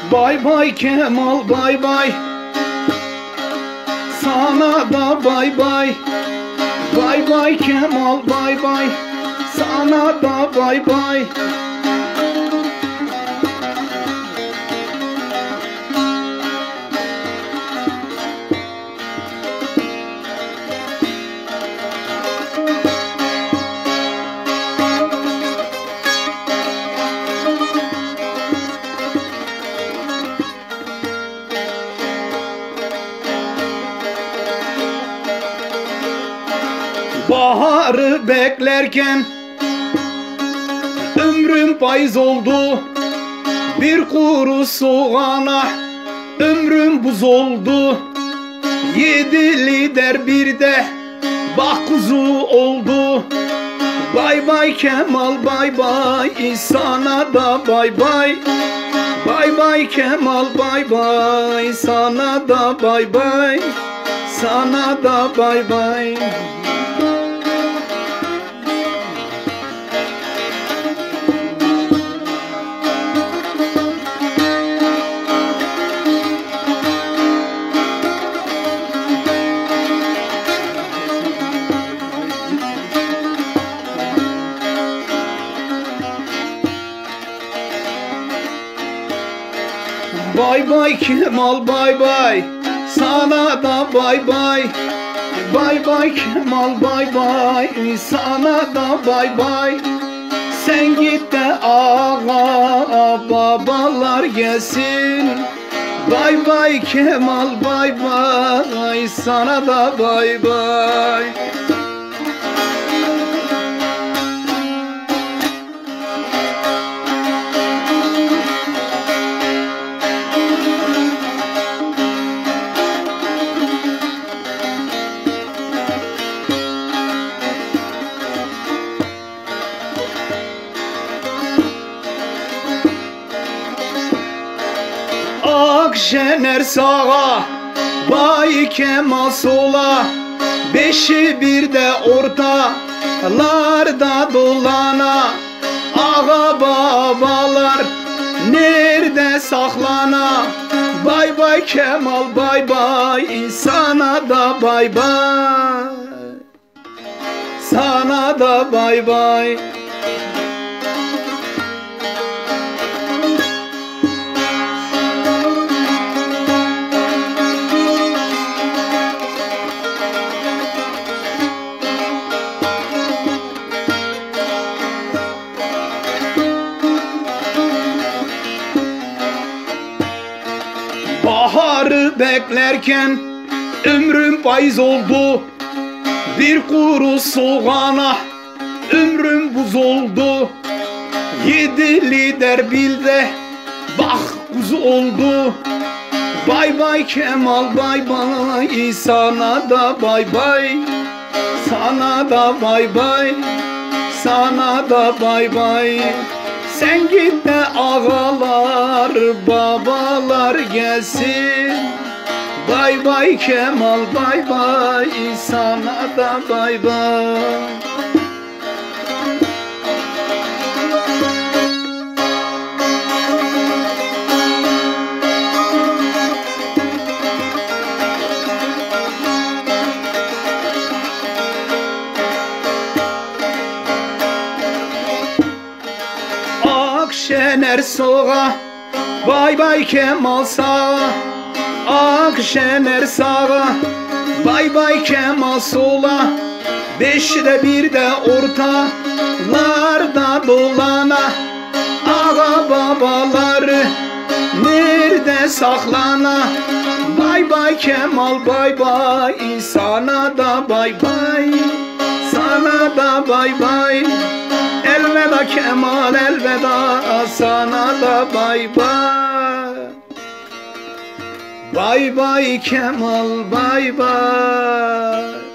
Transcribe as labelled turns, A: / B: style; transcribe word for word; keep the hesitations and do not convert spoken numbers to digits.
A: Bay bay Kemal bay bay, sana da bay bay. Bay bay Kemal bay bay, sana da bay bay. Baharı beklerken ömrüm payız oldu. Bir kuru soğana ömrüm buz oldu. Yedi lider bir de bak kuzu oldu. Bay bay Kemal bay bay, sana da bay bay. Bay bay Kemal bay bay, sana da bay bay. Sana da bay bay. Bay bay Kemal bay bay, sana da bay bay. Bay bay Kemal bay bay, sana da bay bay. Sen git de ağa babalar gelsin. Bay bay Kemal bay bay, sana da bay bay. Akşener sağa, Bay Kemal sola. Beşi bir de ortalarda dolana. Ağa babalar nerede saklana? Bay bay Kemal bay bay, sana da bay bay. Sana da bay bay. Baharı beklerken ömrüm payız oldu. Bir kuru soğana ömrüm buz oldu. Yedi lider bir de bak kuzu oldu. Bay bay Kemal bay bay, sana da bay bay. Sana da bay bay, sana da bay bay. Sen git de ağalar babalar gelsin. Bay bay Kemal bay bay, sana da bay bay. Akşener soğa, bay bay Kemal sağa. Akşener sağa, bay bay Kemal sola. Beşte bir de ortalarda dolana. Ağa babaları nerede saklana? Bay bay Kemal bay bay, sana da bay bay. Sana da bay bay. Elveda Kemal elveda, sana da bay bay. Bay bay Kemal bay bay.